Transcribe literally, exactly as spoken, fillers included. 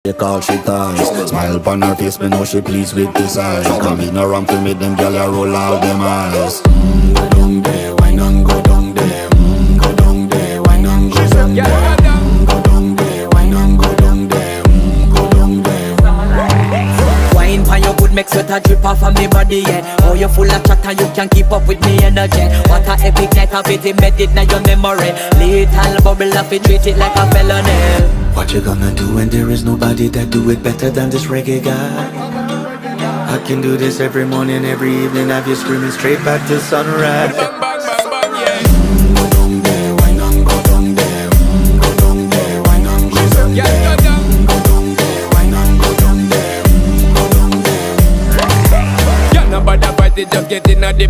She call she ties. Smile upon her face, me know she pleased with this eyes. Come in around to make them gyal a roll out them eyes. Mm, go down there, wine and go down there. Mm, go down there, wine and go down there. Mm, go down there, wine and go down there. Mm, go down there. Wine pan your good make sweat a drip off of me body, yeah. Oh, you full of chat and you can keep up with me energy. What a epic night of it, embedded in your memory. Little bubble of it, treat it like a felony. What you gonna do when there is nobody that do it better than this reggae guy? I can do this every morning, every evening, have you screaming straight back to sunrise.